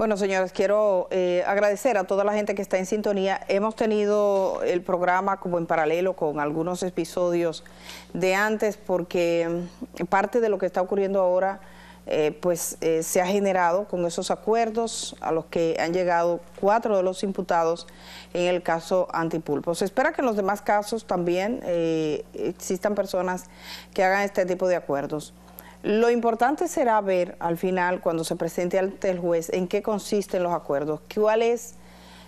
Bueno, señores, quiero agradecer a toda la gente que está en sintonía. Hemos tenido el programa como en paralelo con algunos episodios de antes, porque parte de lo que está ocurriendo ahora se ha generado con esos acuerdos a los que han llegado 4 de los imputados en el caso Antipulpo. Se espera que en los demás casos también existan personas que hagan este tipo de acuerdos. Lo importante será ver al final, cuando se presente ante el juez, en qué consisten los acuerdos, cuál es,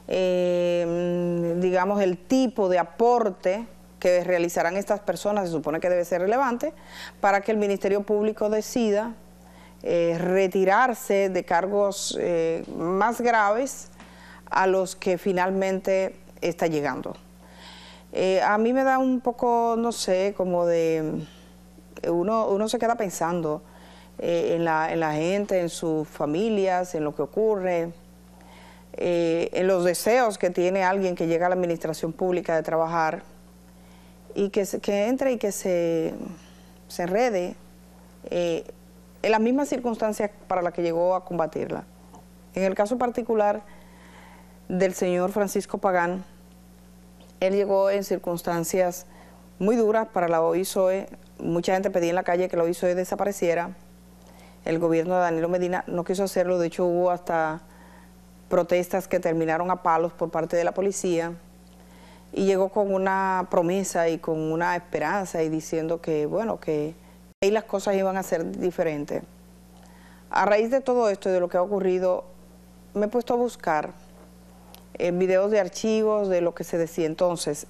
digamos, el tipo de aporte que realizarán estas personas. Se supone que debe ser relevante para que el Ministerio Público decida retirarse de cargos más graves a los que finalmente está llegando. A mí me da un poco, no sé, como de... Uno se queda pensando en la gente, en sus familias, en lo que ocurre, en los deseos que tiene alguien que llega a la administración pública de trabajar y que entre y que se enrede en las mismas circunstancias para las que llegó a combatirla. En el caso particular del señor Francisco Pagán, él llegó en circunstancias muy duras para la OISOE. Mucha gente pedía en la calle que la OISOE desapareciera. El gobierno de Danilo Medina no quiso hacerlo. De hecho, hubo hasta protestas que terminaron a palos por parte de la policía. Y llegó con una promesa y con una esperanza y diciendo que, bueno, que ahí las cosas iban a ser diferentes. A raíz de todo esto y de lo que ha ocurrido, me he puesto a buscar videos de archivos de lo que se decía entonces.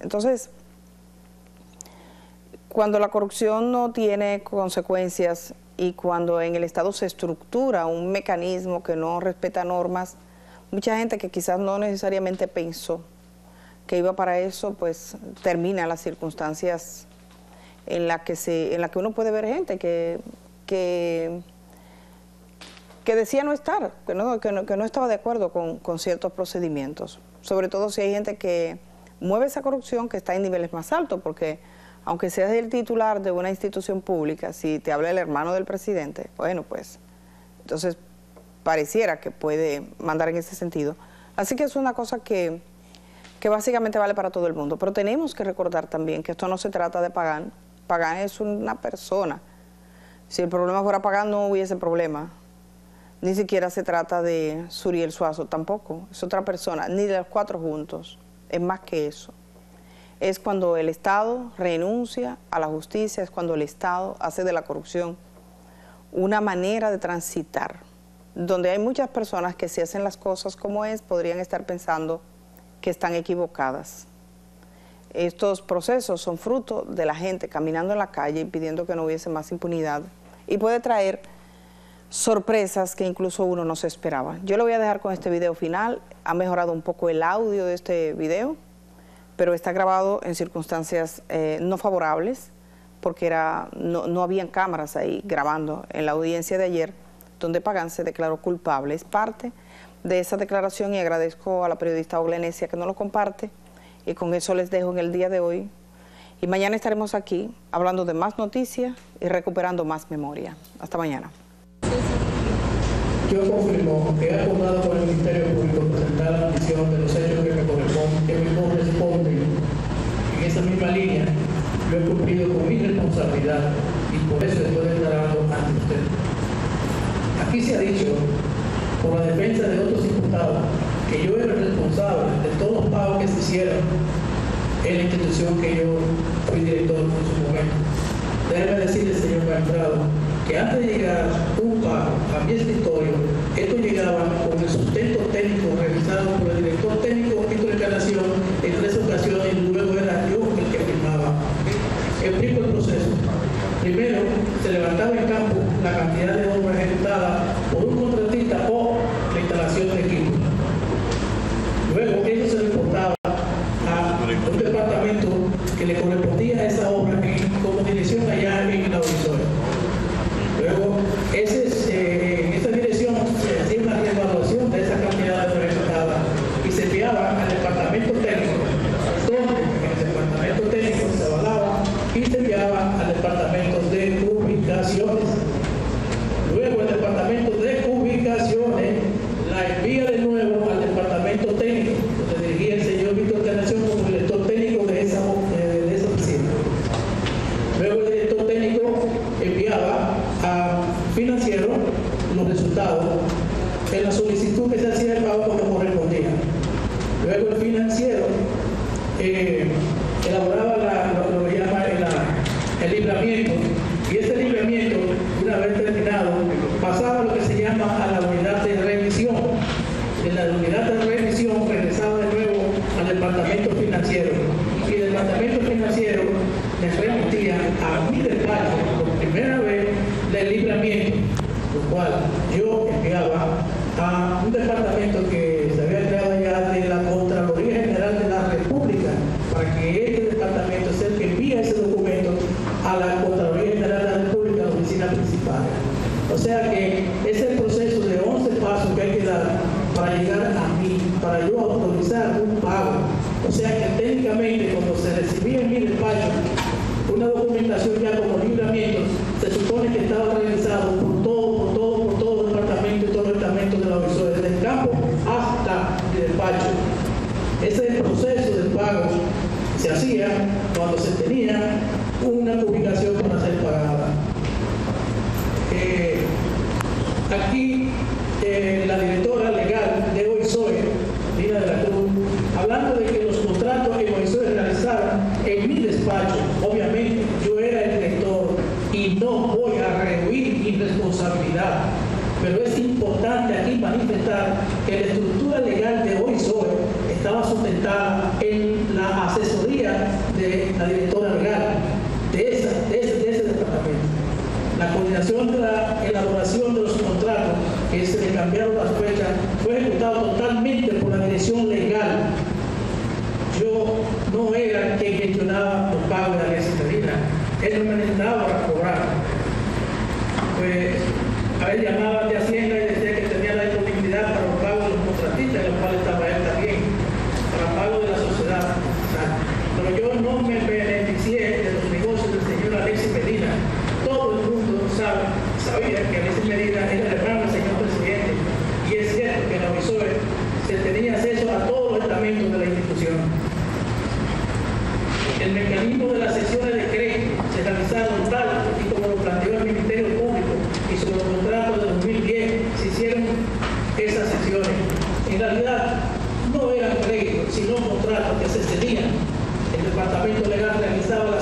Cuando la corrupción no tiene consecuencias y cuando en el Estado se estructura un mecanismo que no respeta normas, mucha gente que quizás no necesariamente pensó que iba para eso, pues termina las circunstancias en la que uno puede ver gente que decía no estar, que no estaba de acuerdo con ciertos procedimientos, sobre todo si hay gente que mueve esa corrupción que está en niveles más altos, porque aunque seas el titular de una institución pública, si te habla el hermano del presidente, bueno, pues, entonces pareciera que puede mandar en ese sentido. Así que es una cosa que básicamente vale para todo el mundo. Pero tenemos que recordar también que esto no se trata de Pagán. Pagán es una persona. Si el problema fuera Pagán, no hubiese problema. Ni siquiera se trata de Suriel Suazo tampoco. Es otra persona, ni de los 4 juntos. Es más que eso. Es cuando el Estado renuncia a la justicia, es cuando el Estado hace de la corrupción una manera de transitar, donde hay muchas personas que si hacen las cosas como es, podrían estar pensando que están equivocadas. Estos procesos son fruto de la gente caminando en la calle y pidiendo que no hubiese más impunidad, y puede traer sorpresas que incluso uno no se esperaba. Yo lo voy a dejar con este video final. Ha mejorado un poco el audio de este video, pero está grabado en circunstancias no favorables, porque no habían cámaras ahí grabando. En la audiencia de ayer, donde Pagán se declaró culpable, es parte de esa declaración, y agradezco a la periodista Ogla Enesia que nos lo comparte, y con eso les dejo en el día de hoy. Y mañana estaremos aquí hablando de más noticias y recuperando más memoria. Hasta mañana. Yo confirmo que he acordado con el Ministerio Público presentar la petición de los hechos que me corresponden. En esa misma línea, yo he cumplido con mi responsabilidad y por eso estoy declarando ante usted. Aquí se ha dicho, por la defensa de otros imputados, que yo era responsable de todos los pagos que se hicieron en la institución que yo fui director en su momento. Déjeme decirle, señor magistrado, que antes de llegar un pago a mi escritorio, esto llegaba con el sustento técnico realizado por el director técnico de Encarnación en 3 ocasiones, y luego era yo el que firmaba. Explico el proceso. Primero, se levantaba en campo la cantidad de obras ejecutadas por un contratista o la instalación de equipo. Luego, eso se reportaba a un departamento que le correspondía a esa obra como dirección allá en la OISOE. Luego, esa dirección se hacía una reevaluación de esa cantidad de obras ejecutadas y se enviaba al departamento técnico, donde en el departamento técnico se avalaba y se enviaba al departamento de ubicaciones. Luego, el departamento de ubicaciones la envía la unidad de revisión regresaba de nuevo al departamento financiero y el departamento financiero les remitía a mi despacho por primera vez del libramiento, lo cual yo enviaba a un departamento que se había creado ya de la Contraloría General de la República para que este departamento sea el que envíe ese documento a la Contraloría General de la República, a la oficina principal. O sea que ese proceso de 11 pasos que hay que dar para llegar a mí, para yo autorizar un pago. O sea que técnicamente cuando se recibía en mi despacho una documentación ya como libramiento, se supone que estaba realizado por todo el departamento y todo el departamento de la OISOE, desde el campo hasta el despacho. Ese proceso de pago se hacía cuando se tenía una publicación para ser pagada. Aquí la directora legal de OISOE, Lina de la Cruz, hablando de que los contratos que OISOE realizaban en mi despacho, obviamente yo era el director y no voy a rehuir mi responsabilidad, pero es importante aquí manifestar que la estructura legal de OISOE estaba sustentada en la asesoría de la directora legal de ese departamento. La coordinación de la elaboración de los contratos, que se le cambiaron las fechas, fue ejecutado totalmente por la dirección legal. Yo no era quien gestionaba los pagos de Alexis Medina. Él no me necesitaba para cobrar. Pues a él llamaban de Hacienda y decía que tenía la disponibilidad para los pagos de los contratistas, en los cuales estaba él también, para pago de la sociedad. Pero yo no me beneficié de los negocios del señor Alexis Medina. Todo el mundo sabía que Alexis Medina era el hermano del señor presidente, y es cierto que en la OISOE se tenía acceso a todos los estamentos de la institución. El mecanismo de las sesiones de crédito se realizaron tal y como lo planteó el Ministerio Público y sobre los contratos de 2010 se hicieron esas sesiones. En realidad no eran créditos, sino contratos que se tenían. El departamento legal realizaba la